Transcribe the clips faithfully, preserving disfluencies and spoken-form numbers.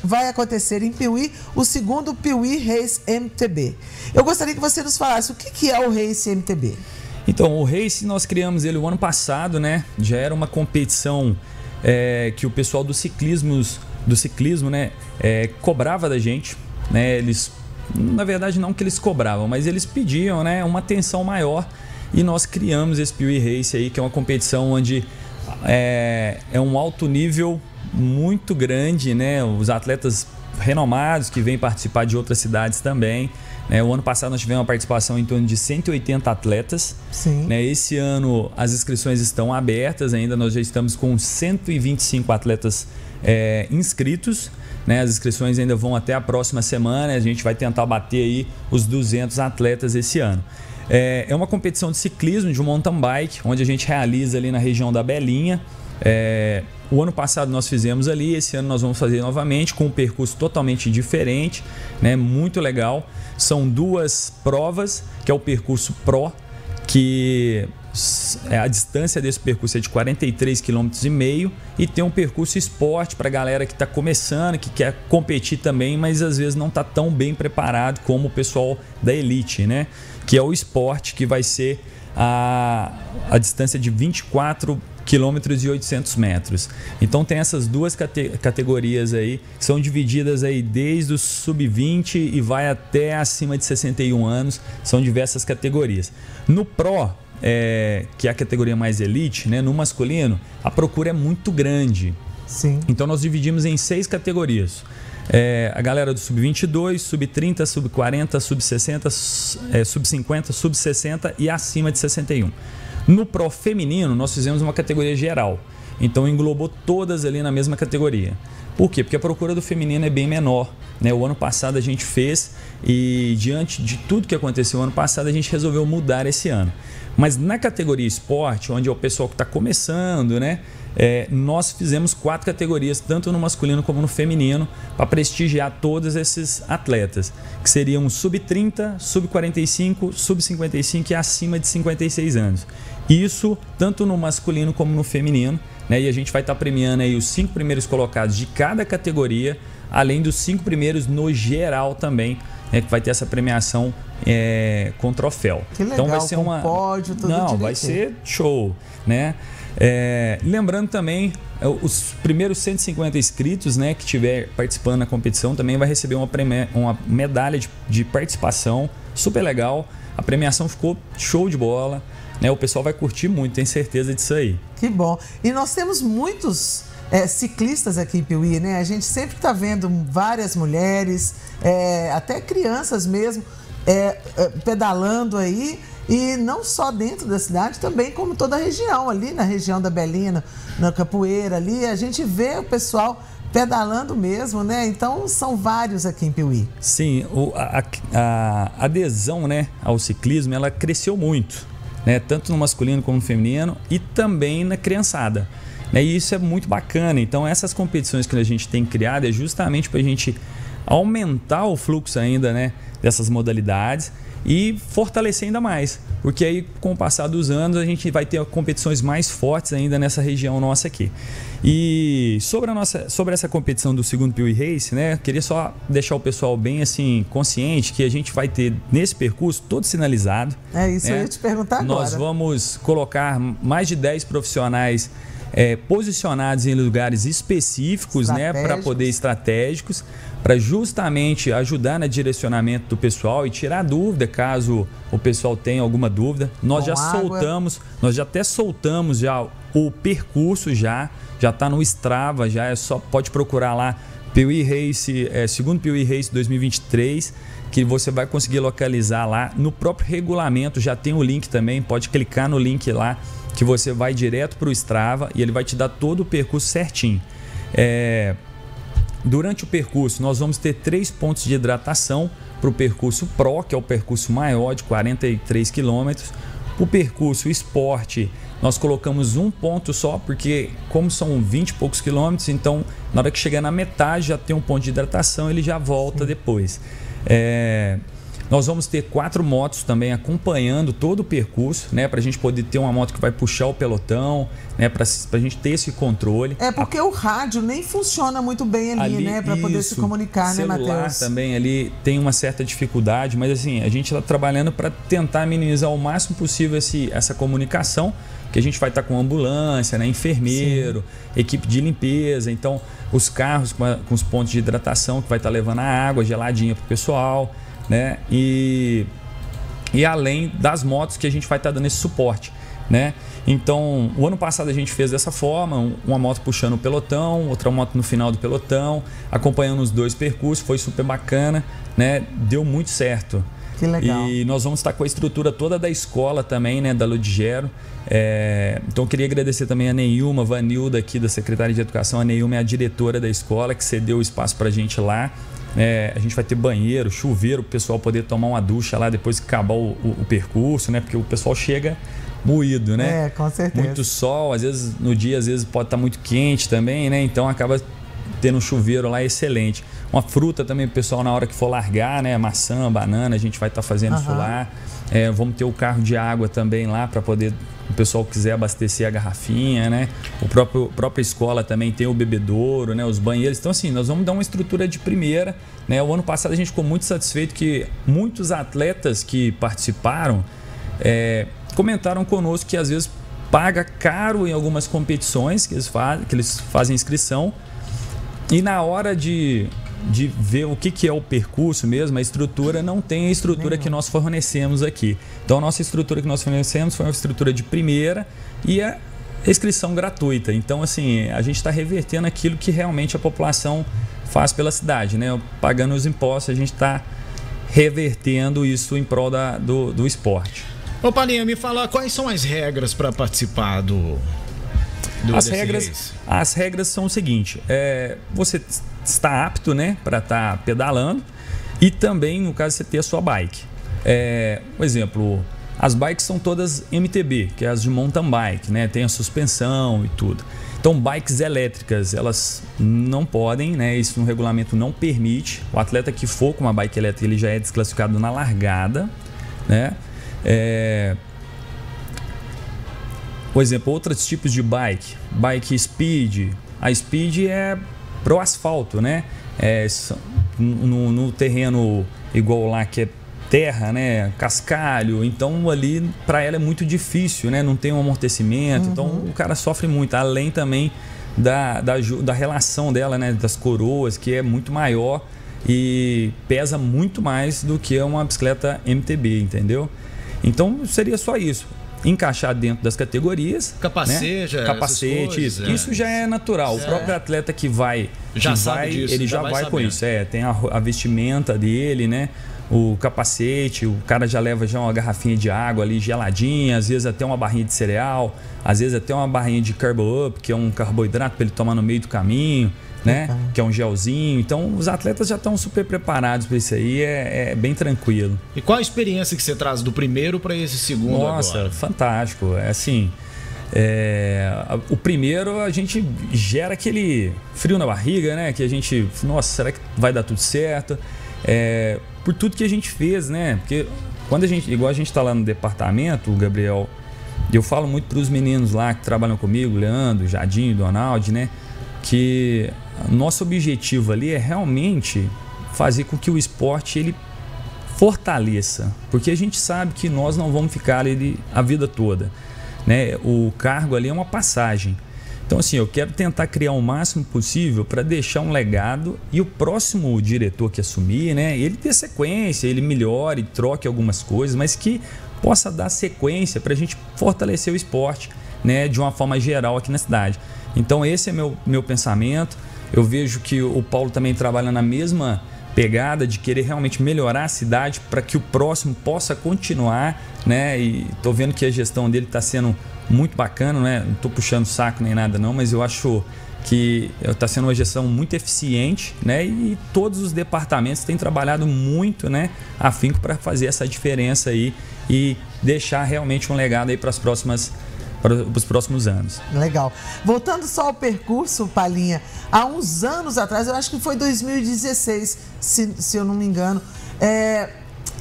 vai acontecer em Piuí o segundo Piuí Race M T B. Eu gostaria que você nos falasse o que, que é o Race M T B. Então, o Race nós criamos ele o ano passado, né? Já era uma competição é, que o pessoal do ciclismo, do ciclismo né, é, cobrava da gente, né? Eles, na verdade, não que eles cobravam, mas eles pediam, né, uma atenção maior, e nós criamos esse Piuí Race aí, que é uma competição onde é, é um alto nível muito grande, né? Os atletas renomados que vêm participar de outras cidades também. É, o ano passado nós tivemos uma participação em torno de cento e oitenta atletas. Sim. Né, esse ano as inscrições estão abertas ainda, nós já estamos com cento e vinte e cinco atletas é, inscritos. Né, as inscrições ainda vão até a próxima semana, a gente vai tentar bater aí os duzentos atletas esse ano. É, é uma competição de ciclismo, de mountain bike, onde a gente realiza ali na região da Belinha. É, o ano passado nós fizemos ali, esse ano nós vamos fazer novamente com um percurso totalmente diferente, né, muito legal. São duas provas, que é o percurso Pro, que a distância desse percurso é de quarenta e três quilômetros e meio, e tem um percurso esporte para a galera que está começando, que quer competir também, mas às vezes não está tão bem preparado como o pessoal da elite, né? Que é o esporte, que vai ser a, a distância de vinte e quatro quilômetros e oitocentos metros. Então tem essas duas cate categorias aí, que são divididas aí desde o sub vinte e vai até acima de sessenta e um anos, são diversas categorias. No Pro, é, que é a categoria mais elite, né, no masculino, a procura é muito grande. Sim. Então nós dividimos em seis categorias. É, a galera do sub vinte e dois, sub trinta, sub quarenta, sub sessenta, é, sub cinquenta, sub sessenta e acima de sessenta e um. No Pro feminino, nós fizemos uma categoria geral. Então englobou todas ali na mesma categoria. Por quê? Porque a procura do feminino é bem menor. Né? O ano passado a gente fez e diante de tudo que aconteceu no ano passado, a gente resolveu mudar esse ano. Mas na categoria esporte, onde é o pessoal que está começando, né? É, nós fizemos quatro categorias, tanto no masculino como no feminino, para prestigiar todos esses atletas, que seriam sub trinta, sub quarenta e cinco, sub cinquenta e cinco e acima de cinquenta e seis anos. Isso tanto no masculino como no feminino, né? E a gente vai estar tá premiando aí os cinco primeiros colocados de cada categoria, além dos cinco primeiros no geral também, né? Que vai ter essa premiação é, com troféu. Que legal, então vai ser com uma pódio, tudo Não, direitinho. Vai ser show, né? É, lembrando também, os primeiros cento e cinquenta inscritos, né, que estiver participando da competição também vai receber uma, preme... uma medalha de, de participação super legal. A premiação ficou show de bola, né? O pessoal vai curtir muito, tenho certeza disso aí. Que bom. E nós temos muitos é, ciclistas aqui em Piuí, né? A gente sempre está vendo várias mulheres, é, até crianças mesmo, é, é, pedalando aí. E não só dentro da cidade, também como toda a região, ali na região da Belinha, na Capoeira, ali a gente vê o pessoal pedalando mesmo, né? Então são vários aqui em Piuí. Sim, o, a, a adesão, né, ao ciclismo, ela cresceu muito, né? Tanto no masculino como no feminino e também na criançada, né? E isso é muito bacana. Então essas competições que a gente tem criado é justamente para a gente aumentar o fluxo ainda, né, dessas modalidades e fortalecer ainda mais, porque aí com o passar dos anos a gente vai ter competições mais fortes ainda nessa região nossa aqui. E sobre, a nossa, sobre essa competição do segundo Piuí Race, né, queria só deixar o pessoal bem assim consciente que a gente vai ter nesse percurso todo sinalizado. É isso, né? Eu ia te perguntar agora. Nós vamos colocar mais de dez profissionais é, posicionados em lugares específicos, né, para poder estratégicos, para justamente ajudar no direcionamento do pessoal e tirar dúvida caso o pessoal tenha alguma dúvida. Nós já soltamos, nós já até soltamos já o percurso já, já está no Strava, já é só pode procurar lá Piuí Race, é, segundo Piuí Race dois mil e vinte e três, que você vai conseguir localizar lá. No próprio regulamento já tem o link também, pode clicar no link lá que você vai direto para o Strava e ele vai te dar todo o percurso certinho. É... Durante o percurso, nós vamos ter três pontos de hidratação para o percurso Pro, que é o percurso maior, de quarenta e três quilômetros. O percurso Esporte, nós colocamos um ponto só, porque como são vinte e poucos quilômetros, então na hora que chegar na metade já tem um ponto de hidratação, ele já volta Sim. depois. É... Nós vamos ter quatro motos também acompanhando todo o percurso, né? Para a gente poder ter uma moto que vai puxar o pelotão, né? Para a gente ter esse controle. É porque a... o rádio nem funciona muito bem ali, ali né? Para poder se comunicar, né, Matheus? O celular também ali tem uma certa dificuldade, mas assim, a gente está trabalhando para tentar minimizar o máximo possível esse, essa comunicação, que a gente vai estar com ambulância, né? Enfermeiro, sim, equipe de limpeza, então os carros com, a, com os pontos de hidratação que vai estar levando a água geladinha para o pessoal, né? E, e além das motos que a gente vai estar dando esse suporte, né? Então, o ano passado a gente fez dessa forma, uma moto puxando o pelotão, outra moto no final do pelotão, acompanhando os dois percursos, foi super bacana, né? Deu muito certo. Que legal. E nós vamos estar com a estrutura toda da escola também, né? Da Ludgero. É, então, eu queria agradecer também a Neilma Vanilda aqui da Secretaria de Educação. A Neilma é a diretora da escola que cedeu o espaço para a gente lá. É, a gente vai ter banheiro, chuveiro, para o pessoal poder tomar uma ducha lá depois que acabar o, o, o percurso, né? Porque o pessoal chega moído, né? É, com certeza. Muito sol, às vezes no dia, às vezes pode estar muito quente também, né? Então acaba tendo um chuveiro lá excelente. Uma fruta também pro pessoal na hora que for largar, né? Maçã, banana, a gente vai estar fazendo, uhum, isso lá. É, vamos ter o carro de água também lá para poder, o pessoal quiser abastecer a garrafinha, né? O próprio a própria escola também tem o bebedouro, né? Os banheiros. Então assim, nós vamos dar uma estrutura de primeira, né? O ano passado a gente ficou muito satisfeito que muitos atletas que participaram é, comentaram conosco que às vezes paga caro em algumas competições que eles fazem, que eles fazem inscrição, e na hora de de ver o que, que é o percurso mesmo, a estrutura não tem a estrutura que nós fornecemos aqui. Então a nossa estrutura que nós fornecemos foi uma estrutura de primeira e a inscrição gratuita. Então assim, a gente está revertendo aquilo que realmente a população faz pela cidade, né? Pagando os impostos, a gente está revertendo isso em prol da, do, do esporte. Ô Palinha, me fala quais são as regras para participar do... do as regras race? As regras são o seguinte, é, você está apto, né, para estar tá pedalando, e também, no caso, você ter a sua bike. É, por exemplo, as bikes são todas M T B, que é as de mountain bike, né, tem a suspensão e tudo. Então, bikes elétricas, elas não podem, né, isso no regulamento não permite. O atleta que for com uma bike elétrica, ele já é desclassificado na largada, né. É, por exemplo, outros tipos de bike, bike speed, a speed é pro asfalto, né? É, no, no terreno igual lá que é terra, né? Cascalho, então ali para ela é muito difícil, né? Não tem um amortecimento, uhum, então o cara sofre muito, além também da, da, da relação dela, né? Das coroas, que é muito maior e pesa muito mais do que uma bicicleta M T B, entendeu? Então seria só isso. Encaixar dentro das categorias, capacete, né? Capacete, coisas, isso. É. Isso já é natural. É. O próprio atleta que vai, já que sabe vai disso, ele já, já vai, vai com isso. É, tem a, a vestimenta dele, né? O capacete, o cara já leva já uma garrafinha de água ali geladinha, às vezes até uma barrinha de cereal, às vezes até uma barrinha de Carbo Up, que é um carboidrato para ele tomar no meio do caminho, né? Uhum. Que é um gelzinho. Então os atletas já estão super preparados para isso aí, é, é bem tranquilo. E qual a experiência que você traz do primeiro para esse segundo? Nossa, agora? Fantástico. É assim, é, o primeiro a gente gera aquele frio na barriga, né? Que a gente, nossa, será que vai dar tudo certo? É, por tudo que a gente fez, né? Porque quando a gente, igual a gente está lá no departamento, o Gabriel, eu falo muito para os meninos lá que trabalham comigo, Leandro, Jadinho, Donald, né? Que nosso objetivo ali é realmente fazer com que o esporte ele fortaleça, porque a gente sabe que nós não vamos ficar ali a vida toda, né? O cargo ali é uma passagem. Então assim, eu quero tentar criar o máximo possível para deixar um legado e o próximo diretor que assumir, né, ele dê sequência, ele melhore, troque algumas coisas, mas que possa dar sequência para a gente fortalecer o esporte, né, de uma forma geral aqui na cidade. Então esse é meu, meu pensamento. Eu vejo que o Paulo também trabalha na mesma pegada de querer realmente melhorar a cidade para que o próximo possa continuar, né? E tô vendo que a gestão dele está sendo muito bacana, né? Não tô puxando saco nem nada não, mas eu acho que está sendo uma gestão muito eficiente, né? E todos os departamentos têm trabalhado muito, né, afinco para fazer essa diferença aí e deixar realmente um legado aí para as próximas para os próximos anos. Legal. Voltando só ao percurso, Palinha, há uns anos atrás, eu acho que foi dois mil e dezesseis, se, se eu não me engano, é,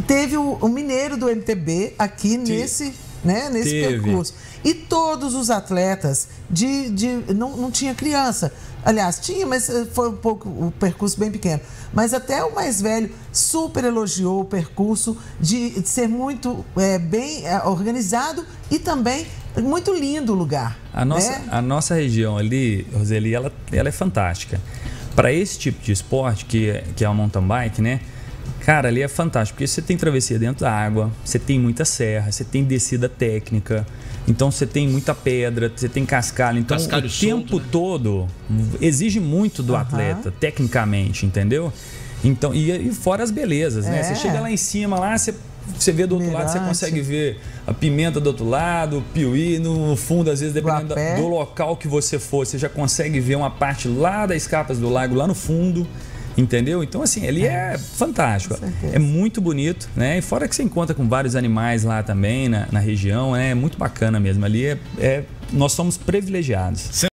teve o, o mineiro do M T B aqui nesse, né, nesse percurso. E todos os atletas de, de não, não tinha criança. Aliás, tinha, mas foi um pouco o percurso bem pequeno. Mas até o mais velho super elogiou o percurso de, de ser muito é, bem é, organizado e também muito lindo o lugar. A nossa, né? a nossa região ali, Roseli, ela, ela é fantástica. Para esse tipo de esporte, que é, que é o mountain bike, né? Cara, ali é fantástico, porque você tem travessia dentro da água, você tem muita serra, você tem descida técnica, então você tem muita pedra, você tem cascalho. Então Cascalho o solto, tempo né? todo exige muito do Uhum. atleta, tecnicamente, entendeu? Então, e, e fora as belezas, né? É. Você chega lá em cima, lá você, você vê do outro lado, você Mirante. consegue ver a pimenta do outro lado, o piuí no fundo, às vezes, dependendo Guapé. do local que você for, você já consegue ver uma parte lá das Escarpas do Lago, lá no fundo. Entendeu? Então, assim, ele é, é fantástico. É muito bonito, né? E fora que você encontra com vários animais lá também, na, na região, é muito bacana mesmo. Ali é, é nós somos privilegiados.